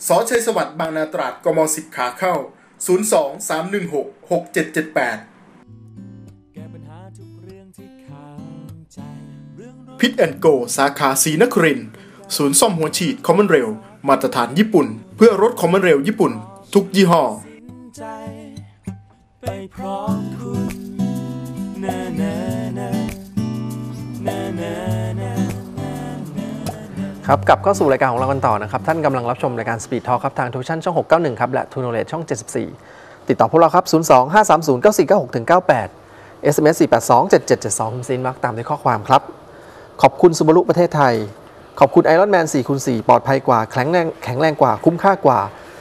สชัยสวัสดิ์บางนาตราดกม10ขาเข้า02-316-6778พิทแอนด์โกสาขาศรีนครินทร์ศูนย์ซ่อมหัวฉีดคอมมอนเรลมาตรฐานญี่ปุ่นเพื่อรถคอมมอนเรลญี่ปุ่นทุกยี่ห้อไปพร้อมคุณครับกลับเข้าสู่รายการของเรากันต่อนะครับท่านกำลังรับชมรายการ Speed Talk ครับทางทูชั่นช่อง691ครับและ True Knowledge ช่อง74ติดต่อพวกเราครับ02-530-9496-98 SMS 482-7772คุณซีนมักตามด้วยข้อความครับขอบคุณซูบารุประเทศไทยขอบคุณ Iron Man 4x4 ปลอดภัยกว่าแข็งแรงกว่าคุ้มค่ากว่า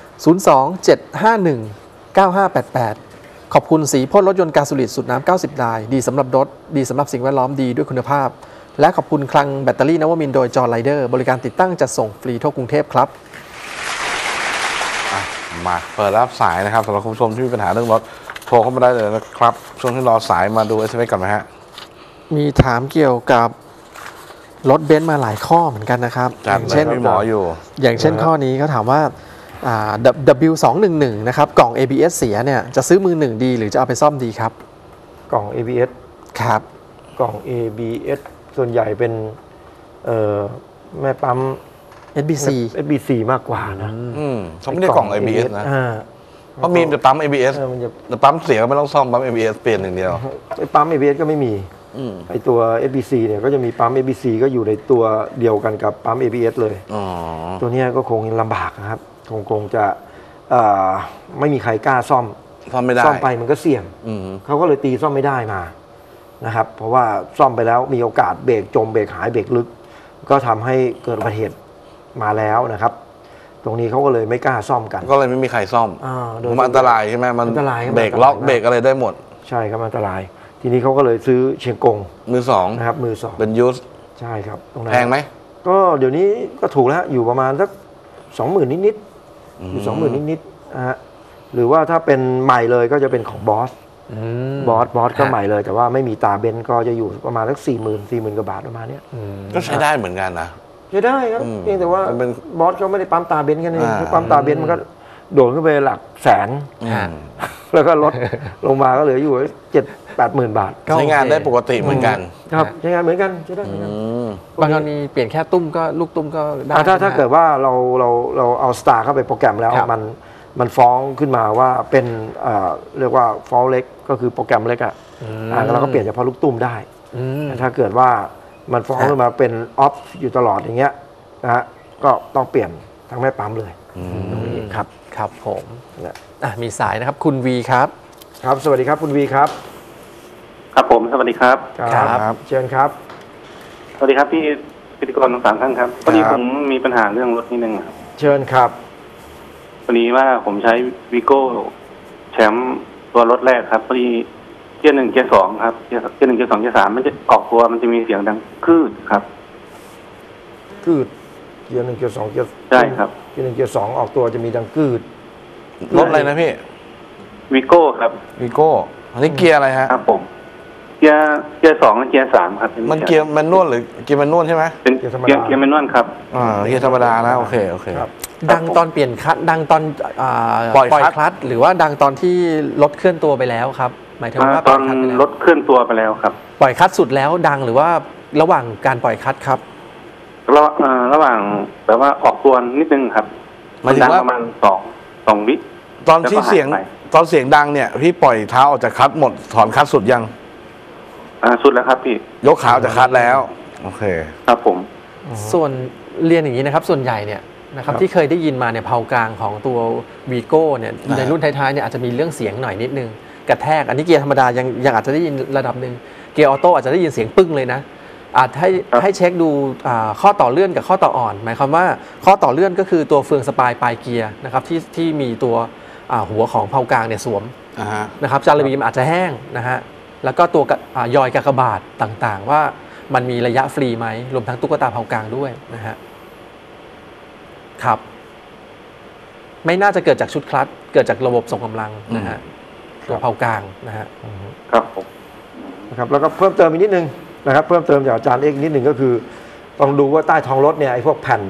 02-751-9588 ขอบคุณสีพ่นรถยนต์กาโซลิดสูตรน้ำ90 ลายดีสำหรับรถดีสำหรับสิ่งแวดล้อมดีด้วยคุณภาพและขอบคุณคลังแบตเตอรี่นวมินทร์โดยจอร์ไรเดอร์บริการติดตั้งจัดส่งฟรีทั่วกรุงเทพครับมาเปิดรับสายนะครับสำหรับคุณผู้ชมที่มีปัญหาเรื่องรถโทรเข้ามาได้เลยนะครับช่วงที่รอสายมาดู SMS ก่อนไหมฮะมีถามเกี่ยวกับรถเบนซ์มาหลายข้อเหมือนกันนะครับอย่างเช่นมีหมออยู่อย่างเช่นข้อนี้เขาถามว่าW211 นะครับกล่อง ABS เสียเนี่ยจะซื้อมือหนึ่งดีหรือจะเอาไปซ่อมดีครับกล่อง ABS ครับกล่อง ABS ส่วนใหญ่เป็นแม่ปั๊ม SBC มากกว่านะเขาไม่ได้กล่อง ABS นะเพราะมีแต่ปั๊ม ABS แต่ปั๊มเสียก็ไม่ต้องซ่อมปั๊ม ABS เปลี่ยนอย่างเดียวไอ้ปั๊ม ABS ก็ไม่มีไอ้ตัว SBC เนี่ยก็จะมีปั๊ม SBC ก็อยู่ในตัวเดียวกันกับปั๊ม ABS เลยตัวนี้ก็คงลำบากนะครับคงจะไม่มีใครกล้าซ่อมไม่ได้ซ่อมไปมันก็เสี่ยงเขาก็เลยตีซ่อมไม่ได้มานะครับเพราะว่าซ่อมไปแล้วมีโอกาสเบรกจมเบรกหายเบรกลึกก็ทำให้เกิดอุบัติเหตุมาแล้วนะครับตรงนี้เขาก็เลยไม่กล้าซ่อมกันก็เลยไม่มีใครซ่อมมันอันตรายใช่ไหมมันเบรกล็อกเบรกอะไรได้หมดใช่ครับอันตรายทีนี้เขาก็เลยซื้อเชียงกงมือสองนะครับมือสองเป็นยูสใช่ครับตรงนั้นแพงไหมก็เดี๋ยวนี้ก็ถูกแล้วอยู่ประมาณสัก20,000นิดอยู่20,000นิดนะฮะหรือว่าถ้าเป็นใหม่เลยก็จะเป็นของบอสก็ใหม่เลยแต่ว่าไม่มีตาเบนก็จะอยู่ประมาณสัก40,000กว่าบาทประมาณนี้ก็ใช้ได้เหมือนกันนะใช้ได้ครับเพียงแต่ว่าบอสเขาไม่ได้ปั๊มตาเบนกันเองปั๊มตาเบนมันก็โดดขึ้นไปหลักแสนแล้วก็ลดลงมาก็เหลืออยู่7-8 หมื่นบาทใช้งานได้ปกติเหมือนกันครับใช้งานเหมือนกันใช้ได้เหมือนกันบางกรณีเปลี่ยนแค่ตุ้มก็ลูกตุ้มก็ได้ถ้าเกิดว่าเราเอาสตาร์เข้าไปโปรแกรมแล้วมันฟ้องขึ้นมาว่าเป็นเรียกว่าฟอลเล็กก็คือโปรแกรมเล็กเราก็เปลี่ยนเฉพาะลูกตุ้มได้ถ้าเกิดว่ามันฟ้องขึ้นมาเป็นออฟอยู่ตลอดอย่างเงี้ยนะฮะก็ต้องเปลี่ยนทั้งแม่ปั๊มเลยตรงนี้ครับครับผมมีสายนะครับคุณวีครับครับสวัสดีครับคุณวีครับครับผมสวัสดีครับครับเชิญครับสวัสดีครับพี่พิธีกรทั้ง3ท่านครับพอดีผมมีปัญหาเรื่องรถนิดนึงครับเชิญครับวันนี้ว่าผมใช้วีโก้แชมป์ตัวรถแรกครับพอดีเกียร์1เกียร์2ครับเกียร์1เกียร์2เกียร์3มันจะออกตัวมันจะมีเสียงดังคืดครับคืดเกียร์1เกียร์2เกียร์ใช่ครับเกียร์1เกียร์2ออกตัวจะมีดังคืดรถอะไรนะพี่วีโก้ครับวีโก้อันนี้เกียร์อะไรฮะครับผมเกียร์2และเกียร์3ครับมันเกียร์แมนนวลหรือเกียร์แมนนวลใช่ไหมเป็นเกียร์แมนนวลครับเกียร์ธรรมดานะโอเคดังตอนเปลี่ยนคลัตช์ดังตอนปล่อยคลัตช์หรือว่าดังตอนที่รถเคลื่อนตัวไปแล้วครับหมายถึงว่าตอนรถเคลื่อนตัวไปแล้วครับปล่อยคลัตช์สุดแล้วดังหรือว่าระหว่างการปล่อยคลัตช์ครับระหว่างแบบว่าออกตัวนิดนึงครับมันดังประมาณ2 วิตอนที่เสียงดังเนี่ยพี่ปล่อยเท้าออกจากคลัตช์หมดถอนคลัตช์สุดยังสุดแล้วครับพี่ยกขาออกจากคลัตช์แล้วโอเคครับผมส่วนเรียนอย่างนี้นะครับส่วนใหญ่เนี่ยนะครับที่เคยได้ยินมาเนี่ยเพากลางของตัววีโก้เนี่ยในรุ่นท้ายๆเนี่ยอาจจะมีเรื่องเสียงหน่อยนิดนึงกระแทกอันนี้เกียร์ธรรมดายังอาจจะได้ยินระดับหนึ่งเกียร์ออโต้อาจจะได้ยินเสียงปึ้งเลยนะอาจให้เช็คดูข้อต่อเลื่อนกับข้อต่ออ่อนหมายความว่าข้อต่อเลื่อนก็คือตัวเฟืองสปายปลายเกียร์นะครับที่มีตัวหัวของเพากลางเนี่ยสวมนะครับจานระบีมันอาจจะแห้งนะฮะแล้วก็ตัวยอยกากบาทต่างๆว่ามันมีระยะฟรีไหมรวมทั้งตุ๊กตาเพากลางด้วยนะฮะครับไม่น่าจะเกิดจากชุดคลัตช์เกิดจากระบบส่งกำลังนะฮะตัวเพากลางนะฮะครับผมนะครับแล้วก็เพิ่มเติมอีกนิดนึงนะครับเพิ่มเติมจากอาจารย์เอกนิดนึงก็คือต้องดูว่าใต้ท้องรถเนี่ยไอ้พวกแผ่น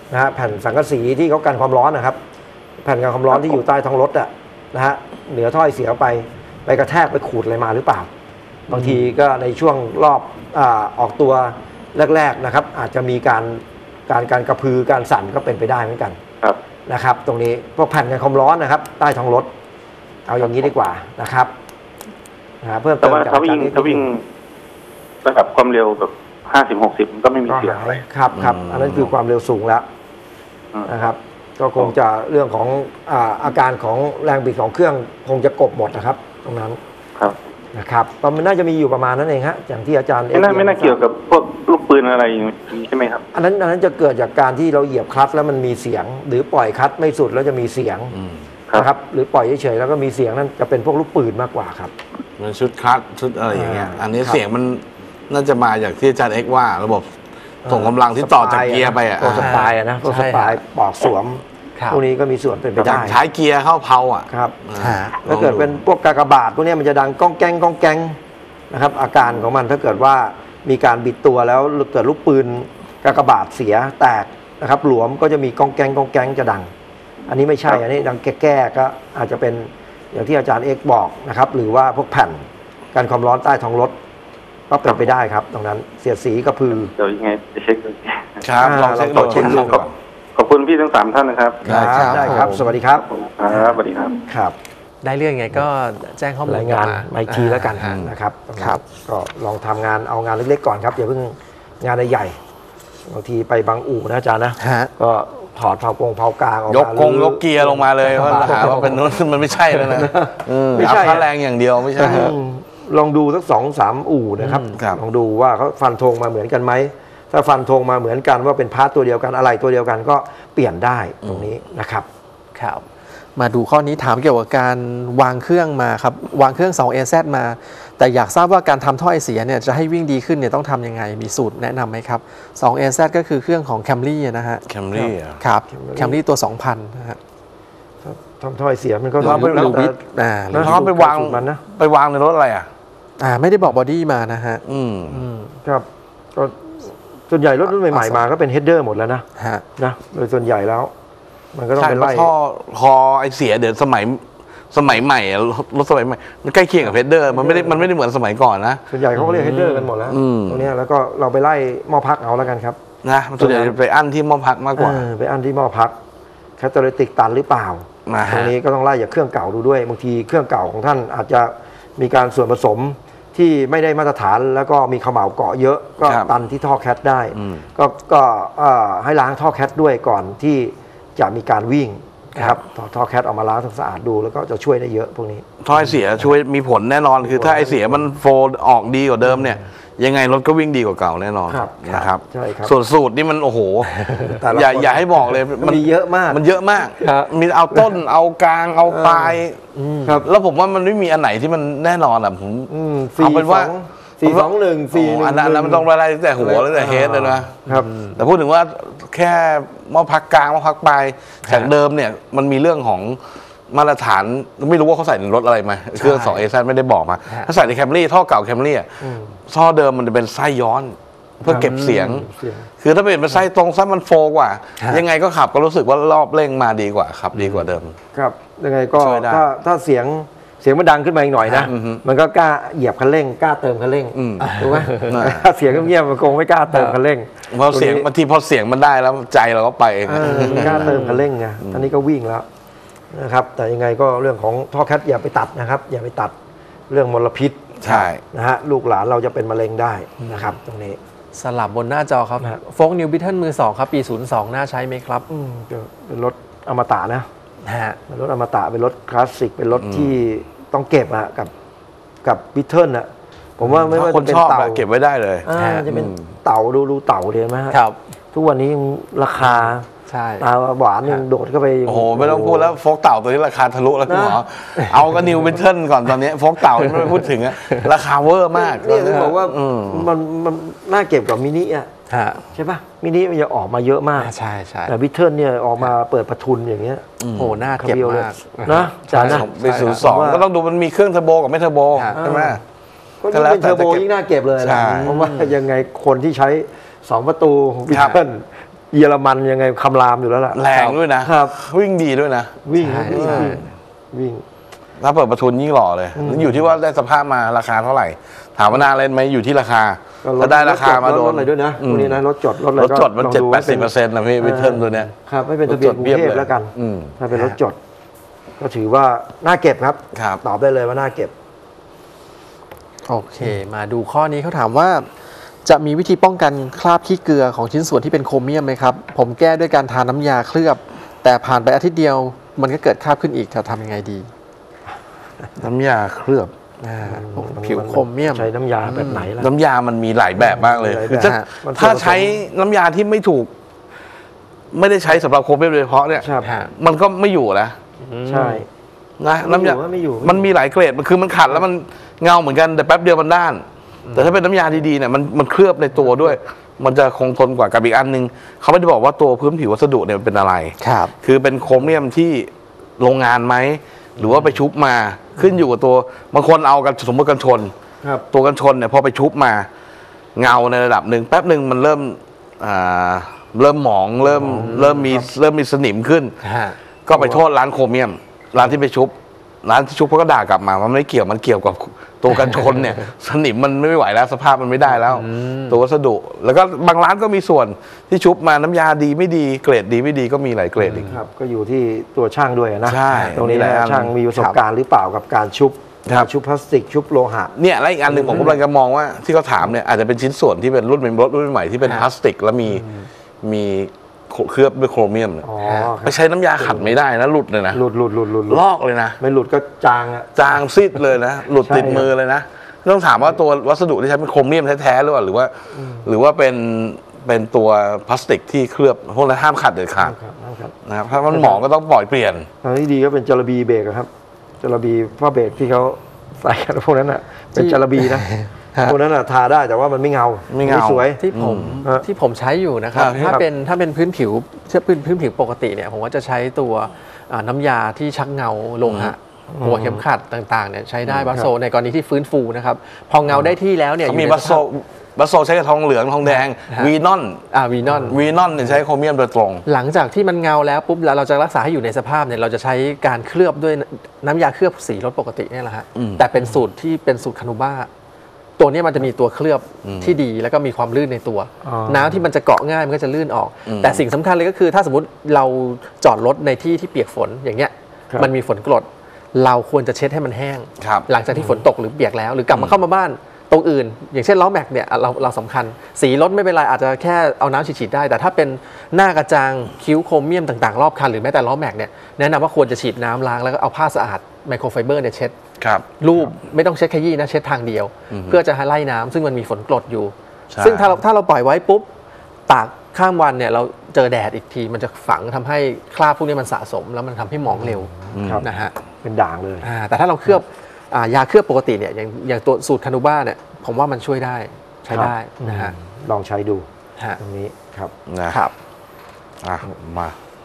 นะฮะแผ่นสังกะสีที่เขากันความร้อนนะครับแผ่นกันความร้อนที่อยู่ใต้ท้องรถอะนะฮะเหนือถ้อยเสียไปกระแทกไปขูดอะไรมาหรือเปล่าบางทีก็ในช่วงรอบออกตัวแรกๆนะครับอาจจะมีการกระพือการสั่นก็เป็นไปได้เหมือนกันนะครับตรงนี้พวกแผ่นกันความร้อนนะครับใต้ท้องรถเอาอย่างนี้ดีกว่านะครับเพิ่มเติมจากถ้าวิ่งระดับความเร็วแบบ50-60ก็ไม่มีเสียงอะไรครับอันนั้นคือความเร็วสูงแล้วนะครับก็คงจะเรื่องของอาการของแรงบิดของเครื่องคงจะกลบหมดนะครับตรงนั้นนะครับมันน่าจะมีอยู่ประมาณนั้นเองฮะอย่างที่อาจารย์ไม่น่าเกี่ยวกับพวกลูกปืนอะไรอย่างนี้ใช่ไหมครับอันนั้นจะเกิดจากการที่เราเหยียบคลัตช์แล้วมันมีเสียงหรือปล่อยคลัตช์ไม่สุดแล้วจะมีเสียงนะครับหรือปล่อยเฉยๆแล้วก็มีเสียงนั่นจะเป็นพวกลูกปืนมากกว่าครับมันชุดคลัตช์ชุดอะไรอย่างเงี้ยอันนี้เสียงมันน่าจะมาจากที่อาจารย์เอ็กว่าระบบส่งกำลังที่ต่อจากเกียร์ไปตัวสปายนะตัวสปายปอกสวมพวกนี้ก็มีส่วนเป็นไปได้ใช้เกียร์เข้าเพาครับถ้าเกิดเป็นพวกกากบาทพวกนี้มันจะดังก้องแกงนะครับอาการของมันถ้าเกิดว่ามีการบิดตัวแล้วเกิดลูกปืนกากบาทเสียแตกนะครับหลวมก็จะมีก้องแกงจะดังอันนี้ไม่ใช่อันนี้ดังแก้ก็อาจจะเป็นอย่างที่อาจารย์เอกบอกนะครับหรือว่าพวกแผ่นการความร้อนใต้ท้องรถก็เป็นไปได้ครับตรงนั้นเสียดสีกระพือเดี๋ยวยังไงไปเช็คดูครับลองเช็คดูขอบคุณพี่ทั้ง3ท่านนะครับได้ครับสวัสดีครับสวัสดีครับครับได้เรื่องไงก็แจ้งข้อมูลรายงานมาอีกทีแล้วกันนะครับก็ลองทำงานเอางานเล็กๆก่อนครับอย่าเพิ่งงานใหญ่บางทีไปบางอู่นะอาจารย์นะก็ถอดเผากลางออกมายกเกียร์ลงมาเลยว่าเป็นนู้นมันไม่ใช่แล้วนะไม่ใช่ค่าแรงอย่างเดียวไม่ใช่ลองดูสัก2-3 อู่นะครับลองดูว่าเขาฟันธงมาเหมือนกันไหมถ้าฟันธงมาเหมือนกันว่าเป็นพาร์ทตัวเดียวกันอะไรตัวเดียวกันก็เปลี่ยนได้ตรงนี้นะครับครับมาดูข้อนี้ถามเกี่ยวกับการวางเครื่องมาครับวางเครื่อง 2AZ มาแต่อยากทราบว่าการทำท่อไอเสียเนี่ยจะให้วิ่งดีขึ้นเนี่ยต้องทำยังไงมีสูตรแนะนำไหมครับ 2AZ ก็คือเครื่องของ Camry นะฮะ Camry ครับ Camry ตัว 2,000 นะฮะทำท่อไอเสียมันก็ต้องไปวางมันนะไปวางในรถอะไรไม่ได้บอกบอดี้มานะฮะครับก็ส่วนใหญ่รถรุ่นใหม่ๆมาก็เป็นเฮดเดอร์หมดแล้วนะโดยส่วนใหญ่แล้วมันก็ต้องเป็นไล่ท่อคอไอเสียเดี๋ยวสมัยใหม่รถสมัยใหม่มันใกล้เคียงกับเฮดเดอร์มันไม่ได้เหมือนสมัยก่อนนะส่วนใหญ่เขาก็เรียกเฮดเดอร์กันหมดแล้วตรงนี้แล้วก็เราไปไล่หม้อพักเอาแล้วกันครับนะส่วนใหญ่ไปอั้นที่หม้อพักมากกว่าไปอั้นที่หม้อพักแคตตาลิติกตันหรือเปล่าตรงนี้ก็ต้องไล่จากเครื่องเก่าดูด้วยบางทีเครื่องเก่าของท่านอาจจะมีการส่วนผสมที่ไม่ได้มาตรฐานแล้วก็มีขม่าเกาะเยอะก็ตันที่ท่อแคทได้ก็ให้ล้างท่อแคทด้วยก่อนที่จะมีการวิ่งครับท่อแคทออกมาล้างทำสะอาดดูแล้วก็จะช่วยได้เยอะพวกนี้ท่อไอเสียช่วยมีผลแน่นอนคือถ้าไอเสียมันโฟล์ออกดีกว่าเดิมเนี่ยยังไงรถก็วิ่งดีกว่าเก่าแน่นอนนะครับส่วนสูตรนี่มันโอ้โหอย่าให้บอกเลยมันเยอะมากมันเยอะมากมีเอาต้นเอากลางเอาปลายแล้วผมว่ามันไม่มีอันไหนที่มันแน่นอนผมเอาเป็นว่า421 411 อันนั้นมันต้องไล่แต่หัวแล้วแต่เฮดเลยนะครับแต่พูดถึงว่าแค่หม้อพักกลางหม้อพักปลายจากเดิมเนี่ยมันมีเรื่องของมาตรฐานไม่รู้ว่าเขาใส่ในรถอะไรมาเครื่อง 2AZ ไม่ได้บอกมาถ้าใส่ในแคมรี่ท่อเก่าแคมรี่ท่อเดิมมันจะเป็นไส้ย้อนเพื่อเก็บเสียงคือถ้าเป็นไส้ตรงไส้มันโฟกว่ายังไงก็ขับก็รู้สึกว่ารอบเร่งมาดีกว่าขับดีกว่าเดิมครับยังไงก็ถ้าเสียงมันดังขึ้นมาอีกหน่อยนะมันก็กล้าเหยียบคันเร่งกล้าเติมคันเร่งถูกไหมถ้าเสียงเงียบมันคงไม่กล้าเติมคันเร่งพอเสียงบางทีพอเสียงมันได้แล้วใจเราก็ไปเองกล้าเติมคันเร่งไงอันนี้ก็วิ่งแล้วนะครับแต่ยังไงก็เรื่องของท่อแคทอย่าไปตัดนะครับอย่าไปตัดเรื่องมลพิษใช่นะฮะลูกหลานเราจะเป็นมะเร็งได้นะครับตรงนี้สลับบนหน้าจอครับโฟล์คนิวบิทเทิลมือ2ครับปี02น่าใช้ไหมครับเป็นรถอมตะนะเป็นรถอมตะเป็นรถคลาสสิกเป็นรถที่ต้องเก็บอะกับบิทเทิลอะผมว่าไม่ว่าจะเป็นเต่าเก็บไว้ได้เลยจะเป็นเต่าดูเต่าเลยไหมครับทุกวันนี้ราคาตาหวานยังโดดเข้าไปโอ้โหไม่ต้องพูดแล้วโฟกเต่าตัวนี้ราคาทะลุแล้วคุณหมอเอาก็นิวบิทเทิลก่อนตอนนี้โฟกเต่าไม่พูดถึงอะราคาเวอร์มากนี่ต้องบอกว่ามันน่าเก็บกับมินิอะใช่ป่ะมินิมันจะออกมาเยอะมากใช่แต่บิทเทิลเนี่ยออกมาเปิดประทุนอย่างเงี้ยโอ้น่าเก็บมากนะจานนะไป02ก็ต้องดูมันมีเครื่องเทอร์โบกับไม่เทอร์โบใช่ไหมก็ยิ่งเป็นเทอร์โบยิ่งน่าเก็บเลยเพราะว่ายังไงคนที่ใช้2ประตูบิทเทิลเยอรมันยังไงคำรามอยู่แล้วล่ะแรงด้วยนะครับ วิ่งดีด้วยนะวิ่งใช่วิ่งใช่วิ่งถ้าเปิดประทุนยิ่งหล่อเลยอยู่ที่ว่าได้สภาพมาราคาเท่าไหร่ ถามว่านานเล่นไหมอยู่ที่ราคาถ้าได้ราคามาโดรถนอะไรด้วยนะพวกนี้นะรถจดรถอะไรรถจดมันลอง 7-80%นะพี่วิเทิร์นตัวเนี้ยครับไม่เป็นทะเบียนกรุงเทพแล้วกัน ถ้าเป็นรถจด ก็ถือว่าน่าเก็บครับครับตอบได้เลยว่าน่าเก็บโอเค มาดูข้อนี้เขาถามว่า จะมีวิธีป้องกันคราบขี้เกลือของชิ้นส่วนที่เป็นโครเมียมไหมครับ ผมแก้ด้วยการทาน้ำยาเคลือบ แต่ผ่านไปอาทิตย์เดียวมันก็เกิดคราบขึ้นอีกจะทำยังไงดีน้ำยาเคลือบผิวโครเมียมใช้น้ำยาแบบไหนล่ะน้ำยามันมีหลายแบบมากเลยหลายแบบคือถ้ามันถ้าใช้น้ำยาที่ไม่ถูก ไม่ได้ใช้สำหรับโครเมียมโดยเฉพาะเนี่ยครับมันก็ไม่อยู่นะใช่นะน้ำยาไม่อยู่มันมีหลายเกรดมันคือมันขัดแล้วมันเงาเหมือนกันแต่แป๊บเดียวมันด้าน แต่ถ้าเป็นน้ำยาดีๆเนี่ยมันเคลือบในตัวด้วย มันจะคงทนกว่ากับอีกอันนึงเขาไม่ได้บอกว่าตัวพื้นผิววัสดุเนี่ยมันเป็นอะไรครับคือเป็นโครเมียมที่โรงงานไหมหรือว่าไปชุบมาขึ้นอยู่กับตัวบางคนเอากันสมมติกันชนครับตัวกันชนเนี่ยพอไปชุบมาเงาในระดับหนึ่งแป๊บหนึ่งมันเริ่มหมองเริ่มมีสนิมขึ้น ก็ไปโทษร้านโครเมียม ร้านที่ไปชุบร้านที่ชุบเขาก็ด่ากลับมามันไม่เกี่ยวมันเกี่ยวกับตัวกันชนเนี่ย สนิมมันไม่ไหวแล้วสภาพมันไม่ได้แล้ว ตัววัสดุ แล้วก็บางร้านก็มีส่วนที่ชุบมาน้ำยาดีไม่ดีเกรดดีไม่ดีก็มีหลายเกรดอีกครับก็อยู่ที่ตัวช่างด้วยนะใช่ตรงนี้มีหลายอันช่างมีประสบการณ์หรือเปล่ากับการชุบครับชุบพลาสติกชุบโลหะเนี่ยและอีกอันหนึ่งผมกำลังจะมองว่าที่เขาถามเนี่ยอาจจะเป็นชิ้นส่วนที่เป็นรุ่นใหม่ที่เป็นพลาสติกแล้วมีเคลือบด้วยโครเมียมเนี่ยอ๋อคไปรับใช้น้ำยาขัดไม่ได้นะหลุดเลยนะหลุดลอกเลยนะไม่หลุดก็จางอ่ะจางซีดเลยนะ หลุดใช่ติดมือเลยนะต้องถามว่าตัววัสดุที่ใช้เป็นโครเมียมแท้ๆหรือเปล่าหรือว่าเป็นตัวพลาสติกที่เคลือบพวกนั้นห้ามขัดเด็ดขาดครับนะครับถ้ามันหมองก็ต้องปล่อยเปลี่ยนทางที่ดีก็เป็นจระบีเบรกอะครับจระบีผ้าเบรกที่เขาใส่กันพวกนั้นอ่ะเป็นจระบีนะฮะพวกนั้นอ่ะทาได้แต่ว่ามันไม่เงาไม่เงาสวยที่ผมใช้อยู่นะครับครับถ้าเป็นพื้นผิวปกติเนี่ยผมก็จะใช้ตัวน้ำยาที่ชักเงาโลหะหัวเข็มขัดต่างๆเนี่ยใช้ได้บัสโซในกรณีที่ฟื้นฟูนะครับพอเงาได้ที่แล้วเนี่ยเขามีอยู่ในบัสโซใช้กับทองเหลืองทองแดงฮะวีนอนวีนอนเนี่ยใช้โครเมียมโดยตรงหลังจากที่มันเงาแล้วปุ๊บแล้วเราจะรักษาให้อยู่ในสภาพเนี่ยเราจะใช้การเคลือบด้วยน้ำยาเคลือบสีรถปกติเนี่ยแหละฮะแต่เป็นสูตรที่เป็นสูตรคานูบ้าตัวเนี้มันจะมีตัวเคลือบที่ดีแล้วก็มีความลื่นในตัว น้ำที่มันจะเกาะง่ายมันก็จะลื่นออก แต่สิ่งสำคัญเลยก็คือถ้าสมมติเราจอดรถในที่ที่เปียกฝนอย่างเงี้ยครับมันมีฝนกรดเราควรจะเช็ดให้มันแห้งครับหลังจากที่ฝนตกหรือเปียกแล้ว หรือกลับมาเข้ามาบ้านตรงอื่น อย่างเช่นล้อแม็กเนี่ยเราสำคัญ สีรถไม่เป็นไรอาจจะแค่เอาน้ำฉีดๆได้ แต่ถ้าเป็นหน้ากระจังคิ้วโครเมียมต่างๆรอบคันหรือแม้แต่ล้อแม็กเนี่ยแนะนำว่าควรจะฉีดน้ำล้างแล้วก็เอาผ้าสะอาดไมโครไฟเบอร์เนี่ยเช็ดครับรูปไม่ต้องเช็ดขยี้นะเช็ดทางเดียว เพื่อจะให้ไล่น้ำซึ่งมันมีฝนกรดอยู่ใช่ซึ่งถ้าเราปล่อยไว้ปุ๊บตากข้ามวันเนี่ยเราเจอแดดอีกทีมันจะฝังทำให้คราบพวกนี้มันสะสม แล้วมันทำให้หมองเร็วครับนะฮะเป็นด่างเลยแต่ถ้าเราเคลือบยาเคลือบปกติเนี่ยอย่างตัวสูตรคานูบ้าเนี่ยผมว่ามันช่วยได้ใช้ได้นะฮะลองใช้ดูฮะตรงนี้ครับนะครับ อ่ะมา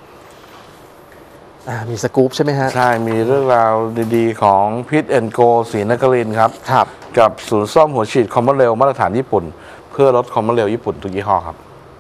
มีสกู๊ปใช่ไหมฮะใช่ มีเรื่องราวดีๆ ของพิทแอนโกศรีนครินทร์ครับครับกับศูนย์ซ่อมหัวฉีดคอมมอนเรลมาตรฐานญี่ปุ่น เพื่อลดคอมมอนเรลญี่ปุ่นทุกยี่ห้อครับ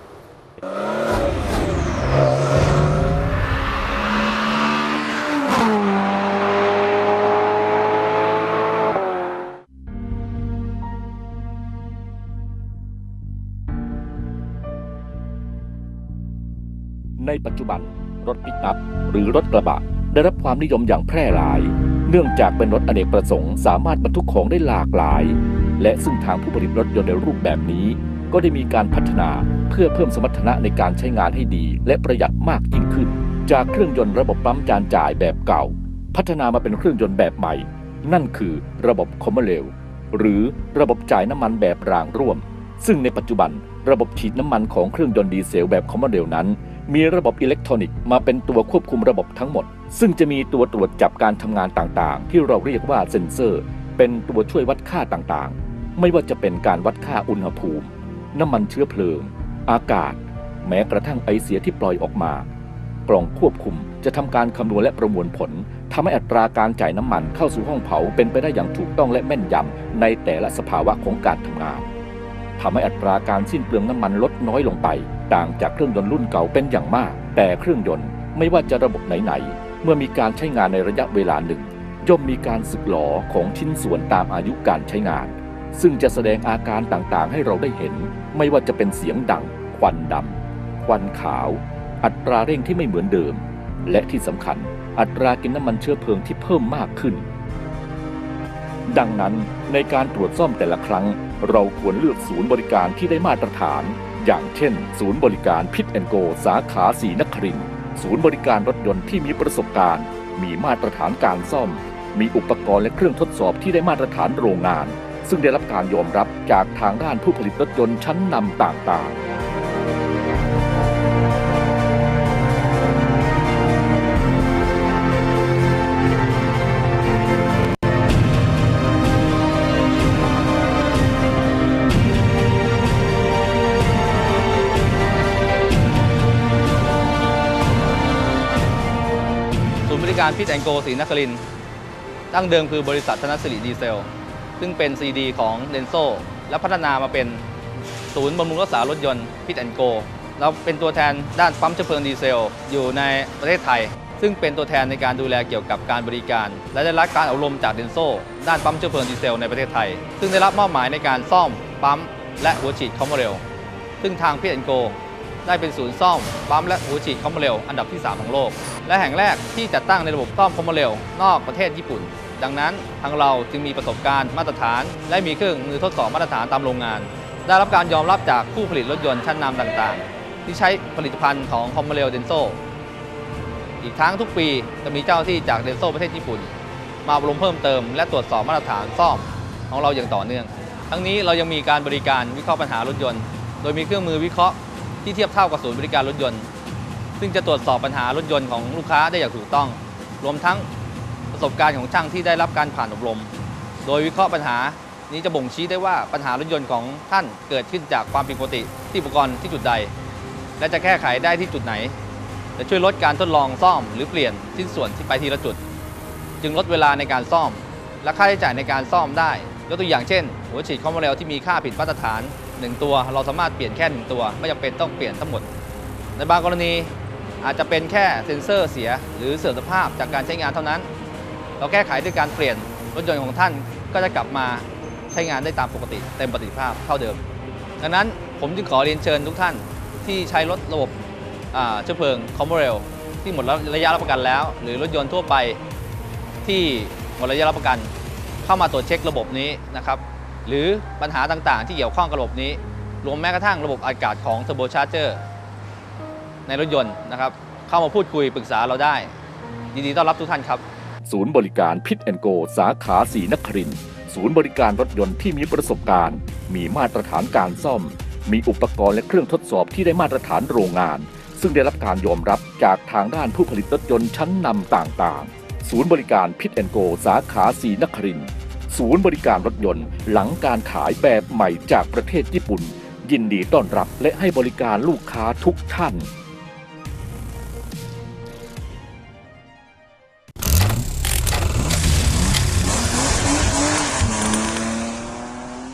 ในปัจจุบันรถปิกอัพหรือรถกระบะได้รับความนิยมอย่างแพร่หลาย เนื่องจากเป็นรถอเนกประสงค์สามารถบรรทุกของได้หลากหลาย และซึ่งทางผู้ผลิตรถยนต์ในรูปแบบนี้ ก็ได้มีการพัฒนาเพื่อเพิ่มสมรรถนะในการใช้งานให้ดีและประหยัดมากยิ่งขึ้น จากเครื่องยนต์ระบบปั๊มจานจ่ายแบบเก่า พัฒนามาเป็นเครื่องยนต์แบบใหม่ นั่นคือระบบคอมมอนเรลหรือระบบจ่ายน้ำมันแบบรางร่วม ซึ่งในปัจจุบันระบบฉีดน้ำมันของเครื่องยนต์ดีเซลแบบคอมมอนเรลนั้นมีระบบอิเล็กทรอนิกส์มาเป็นตัวควบคุมระบบทั้งหมดซึ่งจะมีตัวตรวจจับการทำงานต่างๆที่เราเรียกว่าเซ็นเซอร์เป็นตัวช่วยวัดค่าต่างๆไม่ว่าจะเป็นการวัดค่าอุณหภูมิน้ำมันเชื้อเพลิงอากาศแม้กระทั่งไอเสียที่ปล่อยออกมากล่องควบคุมจะทำการคำนวณและประมวลผลทำให้อัตราการจ่ายน้ำมันเข้าสู่ห้องเผาเป็นไปได้อย่างถูกต้องและแม่นยำในแต่ละสภาวะของการทำงานทำให้อัตราการสิ้นเปลืองน้ำมันลดน้อยลงไปต่างจากเครื่องยนต์รุ่นเก่าเป็นอย่างมากแต่เครื่องยนต์ไม่ว่าจะระบบไหนๆเมื่อมีการใช้งานในระยะเวลาหนึ่งย่อมมีการสึกหรอของชิ้นส่วนตามอายุการใช้งานซึ่งจะแสดงอาการต่างๆให้เราได้เห็นไม่ว่าจะเป็นเสียงดังควันดำควันขาวอัตราเร่งที่ไม่เหมือนเดิมและที่สำคัญอัตรากินน้ำมันเชื้อเพลิงที่เพิ่มมากขึ้นดังนั้นในการตรวจซ่อมแต่ละครั้งเราควรเลือกศูนย์บริการที่ได้มาตรฐานอย่างเช่นศูนย์บริการพิทแอนด์โกสาขาศรีนครินทร์ศูนย์บริการรถยนต์ที่มีประสบการณ์มีมาตรฐานการซ่อมมีอุปกรณ์และเครื่องทดสอบที่ได้มาตรฐานโรงงานซึ่งได้รับการยอมรับจากทางด้านผู้ผลิตรถยนต์ชั้นนำต่างๆการพิทแอนด์โกศรีนครินทร์ตั้งเดิมคือบริษัทธนสิริดีเซลซึ่งเป็น CD ของเดนโซและพัฒนามาเป็นศูนย์บำรุงรักษารถยนต์พิทแอนด์โกเราเป็นตัวแทนด้านปั๊มเชื้อเพลิงดีเซลอยู่ในประเทศไทยซึ่งเป็นตัวแทนในการดูแลเกี่ยวกับการบริการและได้รับการอบรมจากเดนโซด้านปั๊มเชื้อเพลิงดีเซลในประเทศไทยซึ่งได้รับมอบหมายในการซ่อมปั๊มและหัวฉีดคอมเมอร์เรลซึ่งทางพิทแอนด์โกได้เป็นศูนย์ซ่อมปั๊มและหัวฉีดคอมเมอร์เรลอันดับที่3ของโลกและแห่งแรกที่จัดตั้งในระบบซ่อมคอมเมอร์เรลนอกประเทศญี่ปุ่นดังนั้นทางเราจึงมีประสบการณ์มาตรฐานและมีเครื่องมือทดสอบมาตรฐานตามโรงงานได้รับการยอมรับจากผู้ผลิตรถยนต์ชั้นนำต่างๆที่ใช้ผลิตภัณฑ์ของคอมเมอร์เรลเดนโซอีกทั้งทุกปีจะมีเจ้าที่จากเดนโซประเทศญี่ปุ่นมาอบรมเพิ่มเติมและตรวจสอบมาตรฐานซ่อมของเราอย่างต่อเนื่องทั้งนี้เรายังมีการบริการวิเคราะห์ปัญหารถยนต์โดยมีเครื่องมือวิเคราะห์ที่เทียบเท่ากับศูนย์บริการรถยนต์ซึ่งจะตรวจสอบปัญหารถยนต์ของลูกค้าได้อย่างถูกต้องรวมทั้งประสบการณ์ของช่างที่ได้รับการผ่านอบรมโดยวิเคราะห์ปัญหานี้จะบ่งชี้ได้ว่าปัญหารถยนต์ของท่านเกิดขึ้นจากความผิดปกติที่อุปกรณ์ที่จุดใดและจะแก้ไขได้ที่จุดไหนจะช่วยลดการทดลองซ่อมหรือเปลี่ยนชิ้นส่วนที่ไปทีละจุดจึงลดเวลาในการซ่อมและค่าใช้จ่ายในการซ่อมได้ยกตัวอย่างเช่นหัวฉีดคอมเมอร์เรลที่มีค่าผิดมาตรฐาน1ตัวเราสามารถเปลี่ยนแค่1ตัวไม่จำเป็นต้องเปลี่ยนทั้งหมดในบางกรณีอาจจะเป็นแค่เซ็นเซอร์เสียหรือเสื่อมสภาพจากการใช้งานเท่านั้นเราแก้ไขด้วยการเปลี่ยนรถยนต์ของท่านก็จะกลับมาใช้งานได้ตามปกติเต็มประสิทธิภาพเท่าเดิมดังนั้นผมจึงขอเรียนเชิญทุกท่านที่ใช้รถระบบเชื้อเพลิงคอมเมอร์เรลที่หมดระยะรับประกันแล้วหรือรถยนต์ทั่วไปที่หมดระยะรับประกันเข้ามาตรวจเช็คระบบนี้นะครับหรือปัญหาต่างๆที่เกี่ยวข้องกับระบบนี้รวมแม้กระทั่งระบบอากาศของ Turbo Charger ในรถยนต์นะครับเข้ามาพูดคุยปรึกษาเราได้ยินดีต้อนรับทุกท่านครับศูนย์บริการพิทแอนด์โกสาขาศรีนครินทร์ศูนย์บริการรถยนต์ที่มีประสบการณ์มีมาตรฐานการซ่อมมีอุปกรณ์และเครื่องทดสอบที่ได้มาตรฐานโรงงานซึ่งได้รับการยอมรับจากทางด้านผู้ผลิตรถยนต์ชั้นนำต่างๆศูนย์บริการพิทแอนด์โกสาขาศรีนครินทร์ศูนย์บริการรถยนต์หลังการขายแบบใหม่จากประเทศญี่ปุ่นยินดีต้อนรับและให้บริการลูกค้าทุกท่าน